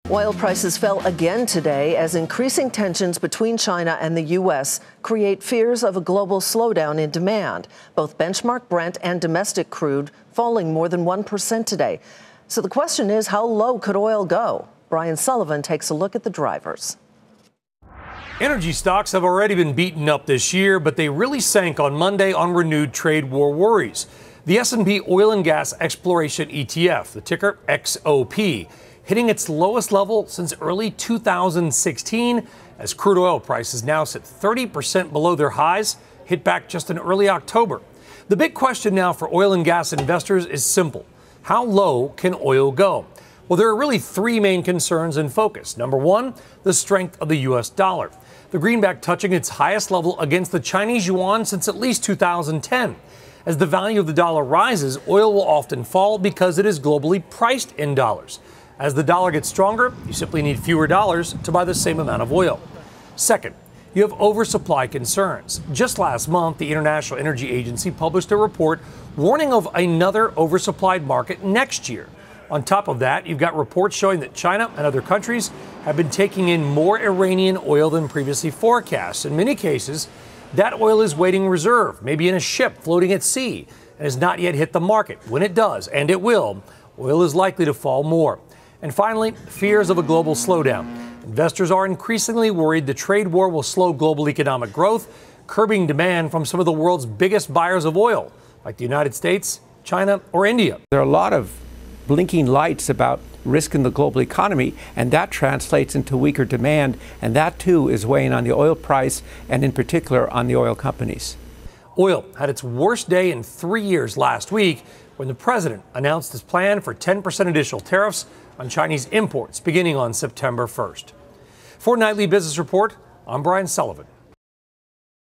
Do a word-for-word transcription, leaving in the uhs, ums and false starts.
Oil prices fell again today as increasing tensions between China and the U S create fears of a global slowdown in demand. Both benchmark Brent and domestic crude falling more than one percent today. So the question is, how low could oil go? Brian Sullivan takes a look at the drivers. Energy stocks have already been beaten up this year, but they really sank on Monday on renewed trade war worries. The S and P Oil and Gas Exploration E T F, the ticker X O P, hitting its lowest level since early two thousand sixteen, as crude oil prices now sit thirty percent below their highs, hit back just in early October. The big question now for oil and gas investors is simple. How low can oil go? Well, there are really three main concerns in focus. Number one, the strength of the U S dollar. The greenback touching its highest level against the Chinese yuan since at least two thousand ten. As the value of the dollar rises, oil will often fall because it is globally priced in dollars. As the dollar gets stronger, you simply need fewer dollars to buy the same amount of oil. Second, you have oversupply concerns. Just last month, the International Energy Agency published a report warning of another oversupplied market next year. On top of that, you've got reports showing that China and other countries have been taking in more Iranian oil than previously forecast. In many cases, that oil is waiting reserve, maybe in a ship floating at sea, and has not yet hit the market. When it does, and it will, oil is likely to fall more. And finally, fears of a global slowdown. Investors are increasingly worried the trade war will slow global economic growth, curbing demand from some of the world's biggest buyers of oil, like the United States, China, or India. There are a lot of blinking lights about risk in the global economy, and that translates into weaker demand, and that too is weighing on the oil price and in particular on the oil companies. Oil had its worst day in three years last week when the president announced his plan for ten percent additional tariffs on Chinese imports beginning on September first. For Nightly Business Report, I'm Brian Sullivan.